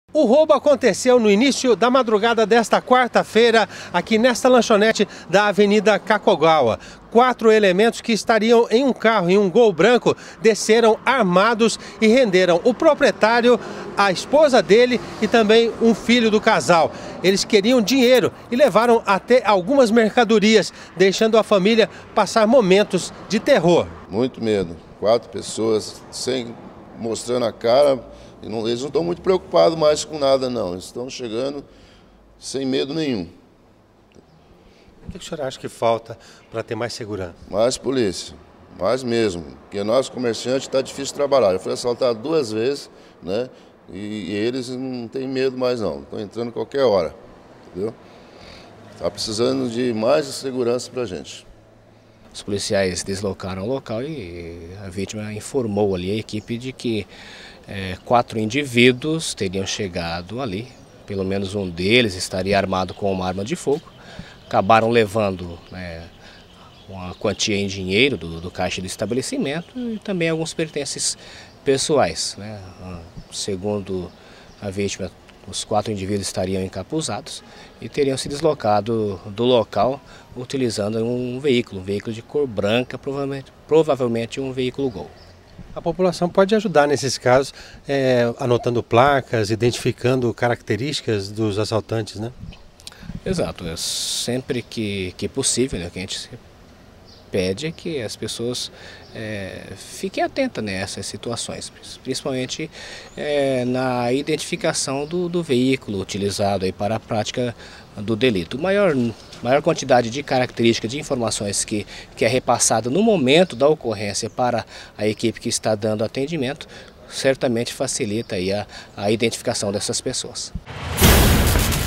O roubo aconteceu no início da madrugada desta quarta-feira, aqui nesta lanchonete da Avenida Kakogawa. 4 elementos que estariam em um carro, em um Gol branco, desceram armados e renderam o proprietário, a esposa dele e também um filho do casal. Eles queriam dinheiro e levaram até algumas mercadorias, deixando a família passar momentos de terror. Muito medo. 4 pessoas mostrando a cara. Eles não estão muito preocupados mais com nada, não. Eles estão chegando sem medo nenhum. O que o senhor acha que falta para ter mais segurança? Mais polícia, mais mesmo. Porque nós, comerciantes, está difícil trabalhar. Eu fui assaltado 2 vezes, né? E eles não têm medo mais, não. Estão entrando qualquer hora, entendeu? Está precisando de mais segurança para a gente. Os policiais deslocaram o local e a vítima informou ali a equipe de que 4 indivíduos teriam chegado ali, pelo menos um deles estaria armado com uma arma de fogo. Acabaram levando uma quantia em dinheiro do caixa do estabelecimento e também alguns pertences pessoais, né? Segundo a vítima, os 4 indivíduos estariam encapuzados e teriam se deslocado do local utilizando um veículo de cor branca, provavelmente um veículo Gol. A população pode ajudar nesses casos, anotando placas, identificando características dos assaltantes, né? Exato, sempre que possível, né, o que a gente pede é que as pessoas fiquem atentas nessas situações, principalmente na identificação do veículo utilizado aí para a prática do delito. Maior quantidade de características, de informações que é repassada no momento da ocorrência para a equipe que está dando atendimento, certamente facilita aí a identificação dessas pessoas.